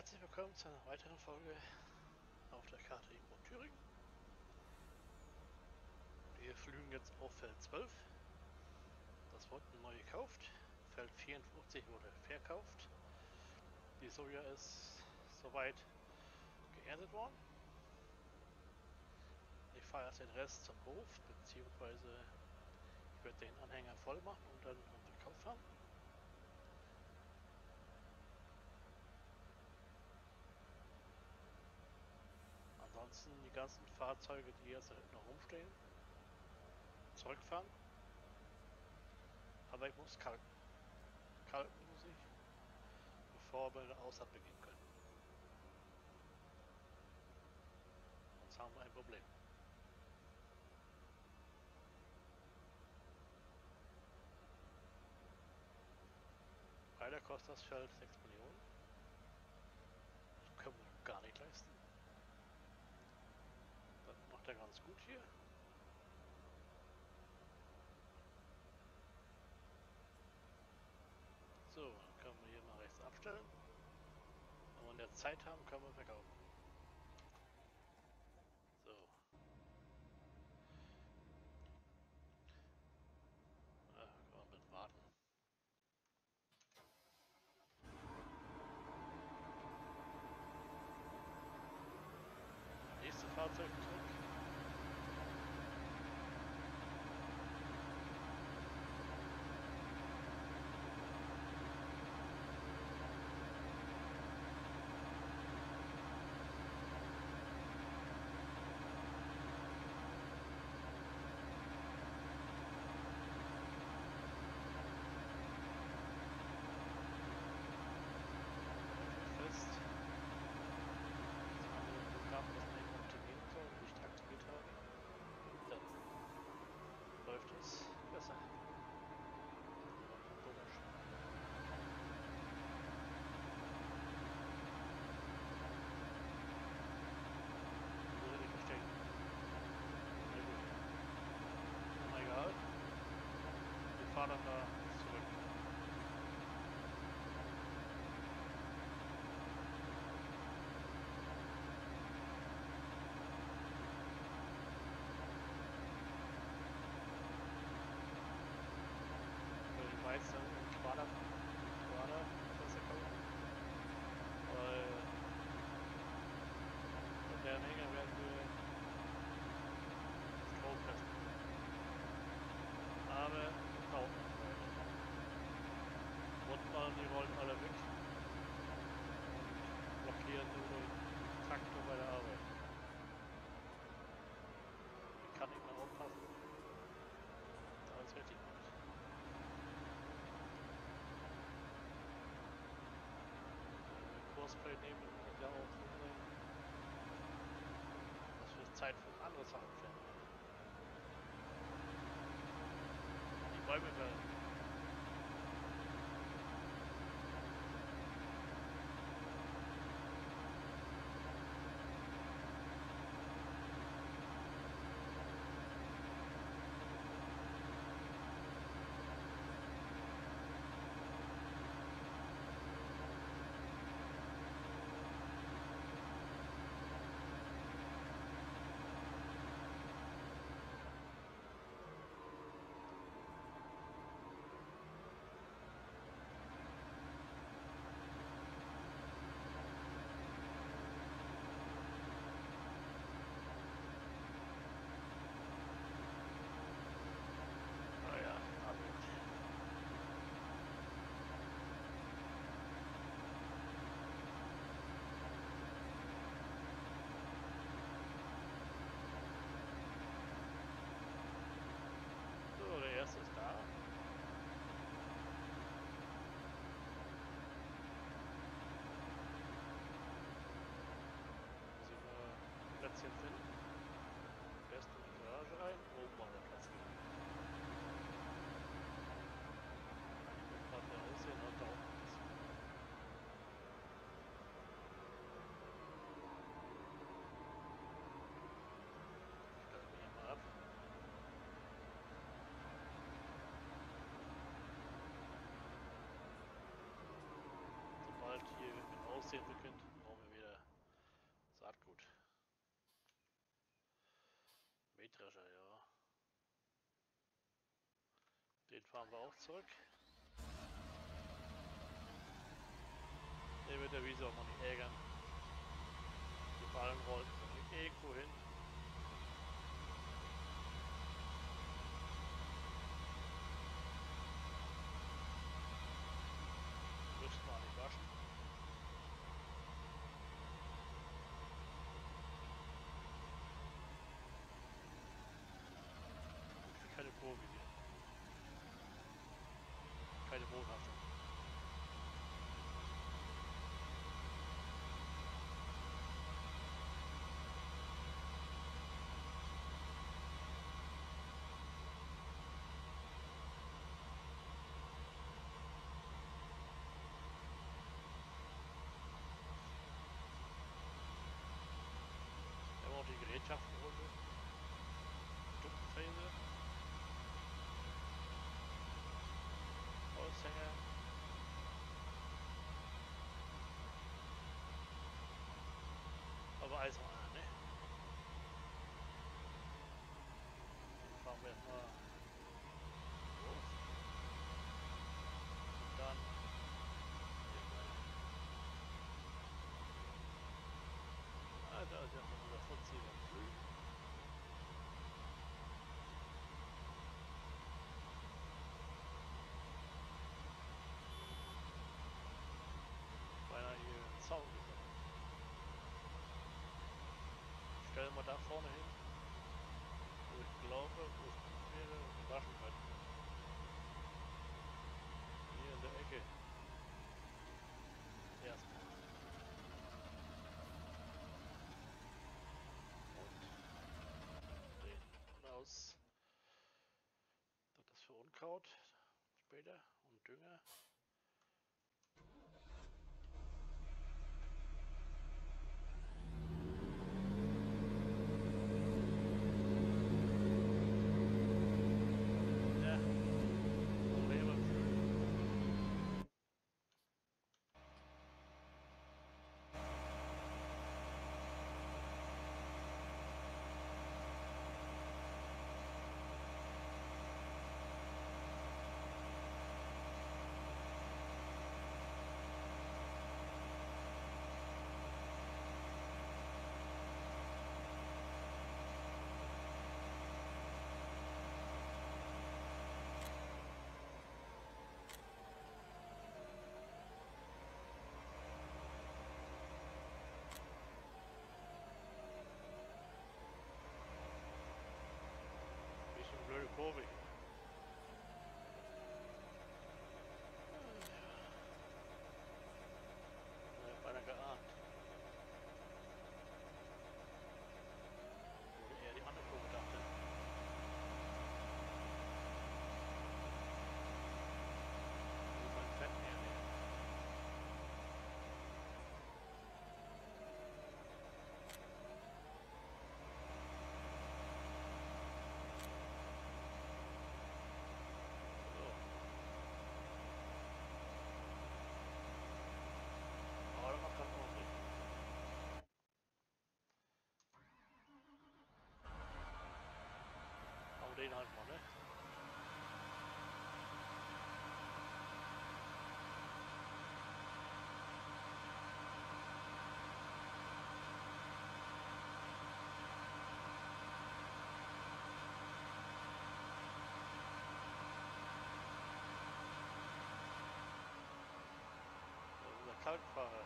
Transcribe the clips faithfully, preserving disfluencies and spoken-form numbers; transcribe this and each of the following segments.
Herzlich willkommen zu einer weiteren Folge auf der Karte Ingro Thüringen. Wir flügen jetzt auf Feld zwölf. Das wurde neu gekauft. Feld vierundfünfzig wurde verkauft. Die Soja ist soweit geerntet worden. Ich fahre jetzt den Rest zum Hof, beziehungsweise ich werde den Anhänger voll machen und dann zum Verkauf fahren. Ansonsten die ganzen Fahrzeuge, die jetzt da hinten noch rumstehen, zurückfahren. Aber ich muss kalken. Kalken muss ich, bevor wir eine Aussaat beginnen können. Sonst haben wir ein Problem. Leider kostet das Feld sechs Millionen. Das können wir gar nicht leisten. Das macht er ganz gut hier. So, dann können wir hier mal rechts abstellen. Wenn wir in der Zeit haben, können wir verkaufen. So. Ja, können wir ein bisschen warten. Nächste Fahrzeug zurück. Fest. Das andere Programm, das man eben aktivieren soll, nicht aktiviert haben. Dann läuft es besser. Komisch. Muss ich nicht verstehen. Na gut. Aber egal. Wir fahren dann da zurück. Weizen und Quader, Quader besser kaufen, weil von der Menge werden wir Strom pressen. Aber das dauert noch eine Weile. Rundbahn, die rollen alle weg und blockieren nur den Traktor bei der Arbeit. Ich kann nicht mehr aufpassen, dass alles richtig macht. Kursfeld nehmen und ja auch umbringen, dass wir Zeit für andere Sachen finden. Die Bäume fällen. So, der erste ist da. Muss ich nur ein Plätzchen finden. Am besten in die Garage rein. Oben war der Platz wieder. Die Rückfahrt der aussehen hat dauert ein bisschen. Stellen wir hier mal ab. Sobald hier mit Aussehen beginnt, Mähdrescher, ja. Den fahren wir auch zurück. Der wird der Wiese auch mal nicht ärgern. Die Ballen rollen irgendwo hin. Müssten wir nicht waschen. Keine Probe hier. Keine Bodenhaftung. Wir haben auch die Gerätschaftenrunde. Stundenfräse. Aushänger. Aber Eisen an, ne? Dann fahren wir erstmal los. Und dann hier weiter. Ah, da ist ja noch unser Fuzzi beim Flügen. Beinahe hier einen Zaun gekommen. Stellen wir da vorne hin, wo ich glaube, wo es gut wäre, und waschen können. Hier in der Ecke. Erstmal. Und den raus. Das ist für Unkraut später und Dünger. Blöde Kurve hier. Ich hab beinahe geahnt. Oder eher die andere Kurve dachte. Wo mein Fett mehr nehmen. Den halt mal, ne? Also unser Kalkfahrer.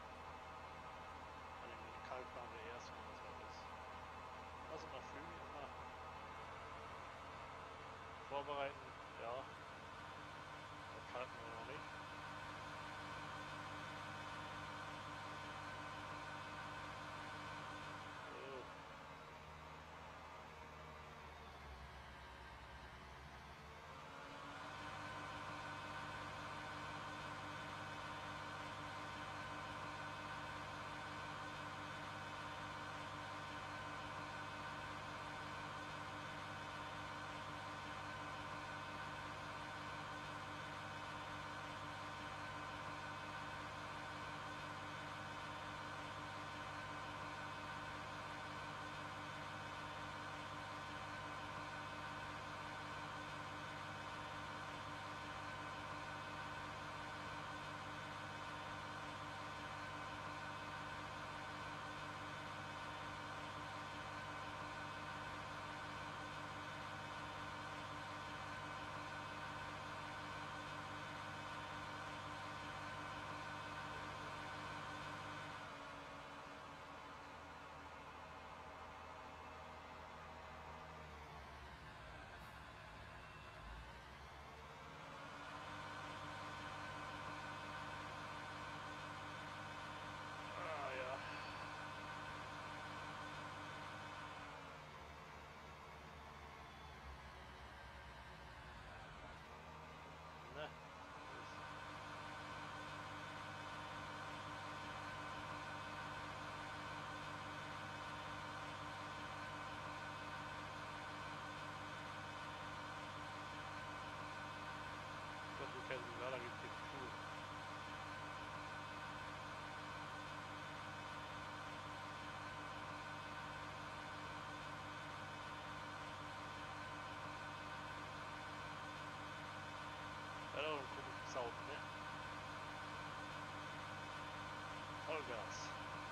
Also den Kalkfahren der erste, wenn das was ist. Also noch Flüge immer vorbereiten, ja. Das kalten wir noch nicht. Vollgas.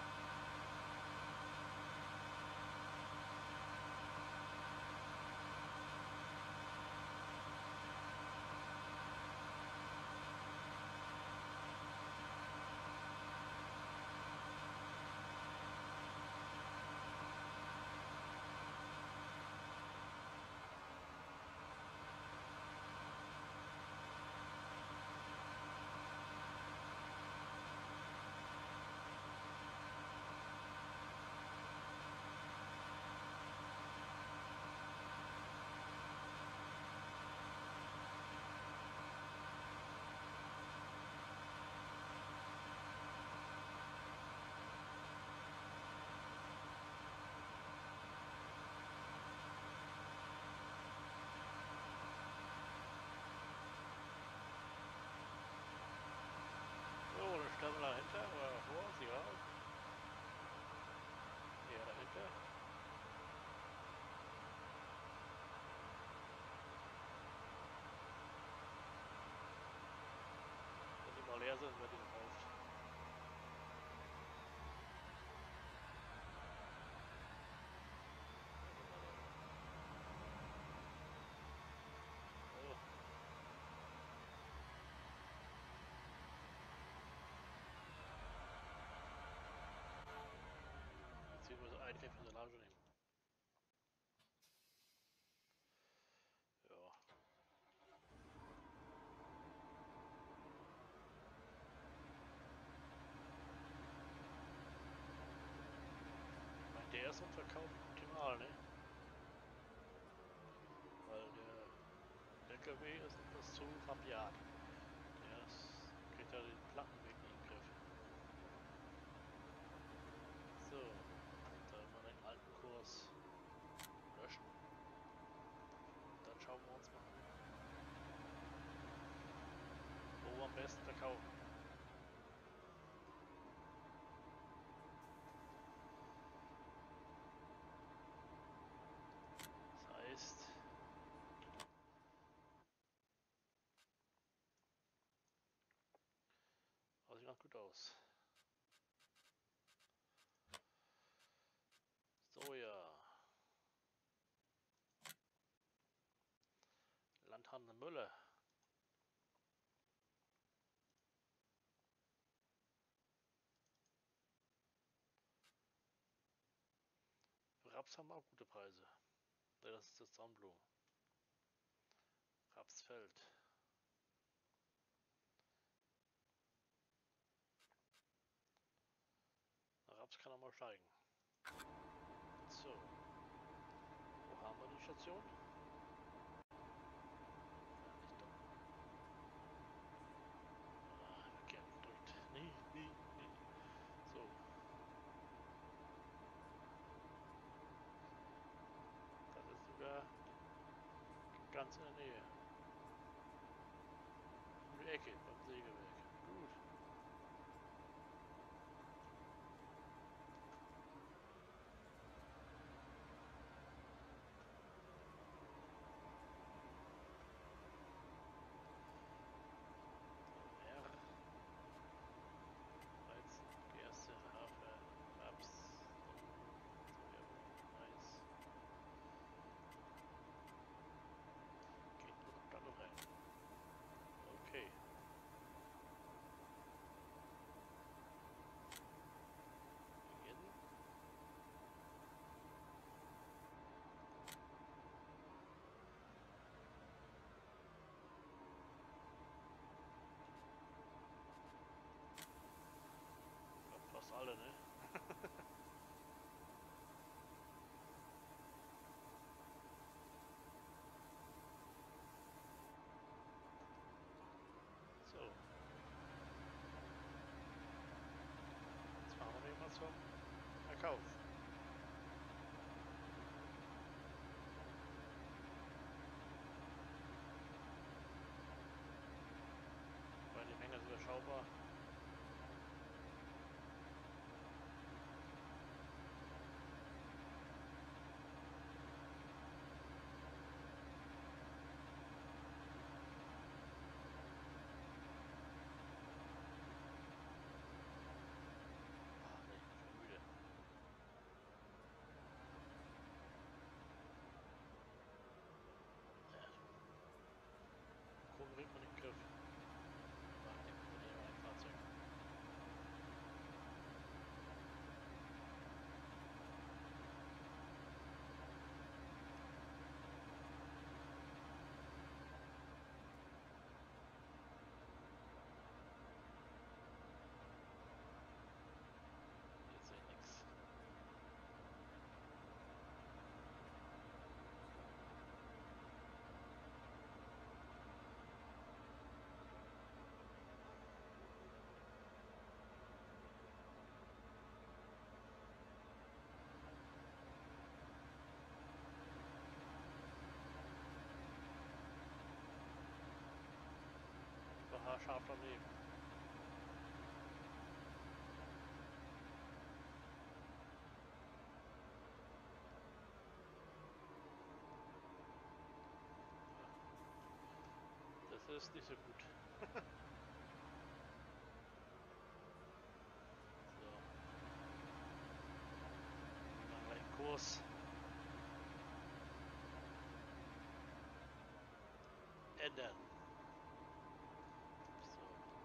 So, dann stellen wir dahinter, oder davor, ist egal. Eher dahinter. Wenn die mal leer sind, wird die gekauft. So. Beziehungsweise eigentlich für die Lage nehmen. Ja. Ich meine, der ist unverkauft optimal, ne? Weil der L K W ist etwas zu rabiat. Der ist, kriegt ja den Plattenweg nicht in den Griff. So, dann mal den alten Kurs löschen. Dann schauen wir uns mal an, wo wir am besten verkaufen. Das heißt, das sieht ganz gut aus. Soja. Landhandel Müller. Für Raps haben wir auch gute Preise. Das ist das Sunblue. Rapsfeld. Raps kann auch mal steigen. So. Wo haben wir die Station? Ja, nicht da. Ah, verkehrt gedrückt. Nee, nee, nee. So. Das ist sogar ganz in der Nähe. Um die Ecke beim Sägewerk. Gut. R. Weizen, Gerste, Hafer, Raps, Sonnenblumen, Sojabohnen, Mais. Geht nur noch dann noch rein. Okay. scharf daneben. Ja, das ist nicht so gut. So. Und dann gleich Kurs. Ändern. So.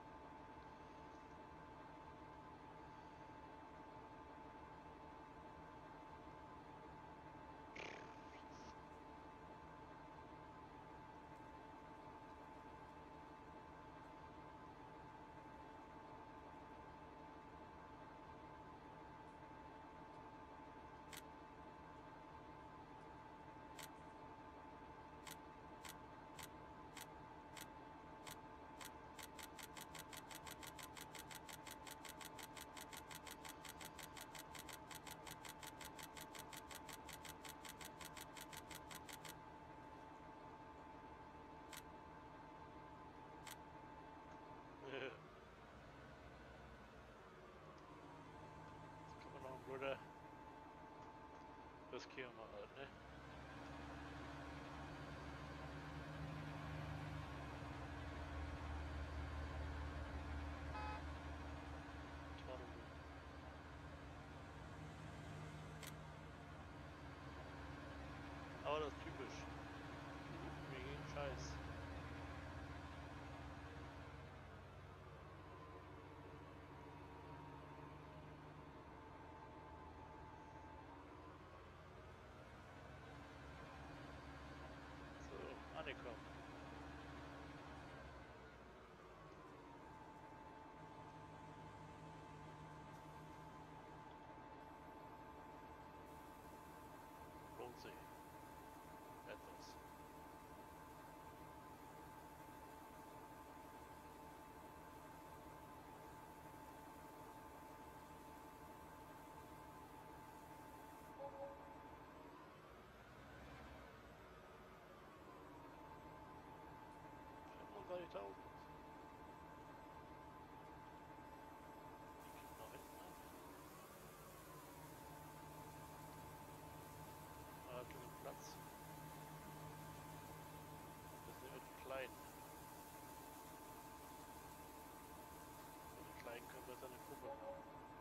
Jetzt kommt noch ein blöder. Riskieren wir halt, ne? Toll. Aber das ist typisch. Mir geht Scheiß. So, angekommen. Lohnt sich. Etwas. fünfunddreißigtausend. Nach hinten an. Ah, genug Platz. Das sind wir klein. So, die Kleinen können besser eine Gruppe bauen.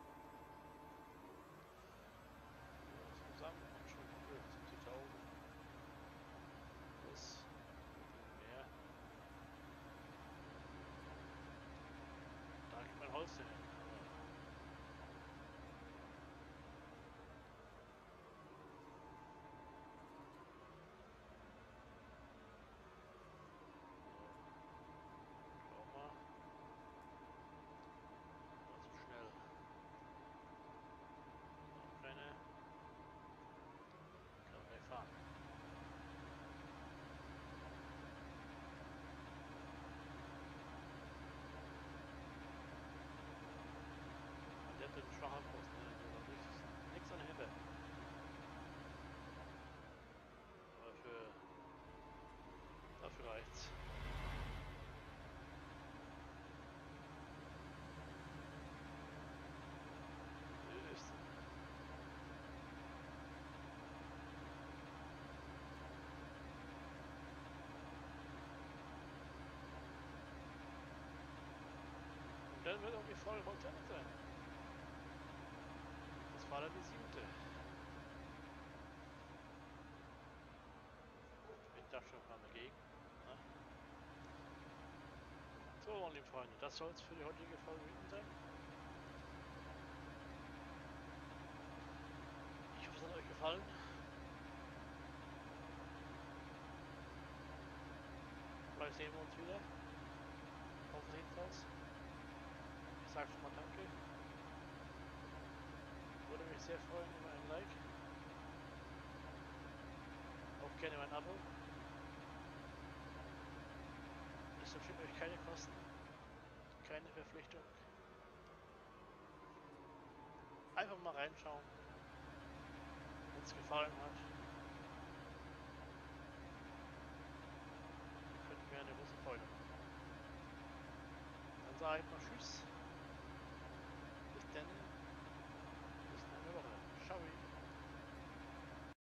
Ja, zusammen kommt schon gut. siebzigtausend. Plus. Mehr. Da gibt mein Holz hin. Schau mal. War zu schnell. Auch keine. Kann man gleich fahren. Der hat einen schwachen Kurs, ne? Also nichts, nichts an der Hände. Aber für. Dafür reicht's. Ist. Und dann wird auch die Folge voll zu Ende sein. Das war dann die siebte. Ich dachte schon, kam dagegen. Na? So, meine lieben Freunde, das soll es für die heutige Folge gewesen sein. Ich hoffe, es hat euch gefallen. Vielleicht sehen wir uns wieder. Ich hoffe es jedenfalls. Ich sage schon mal danke. Würde mich sehr freuen über ein Like. Auch gerne über ein Abo. Es entsteht euch keine Kosten. Keine Verpflichtung. Einfach mal reinschauen. Wenn es gefallen hat, könnt ihr mir eine große Freude machen. sage ich mal Tschüss.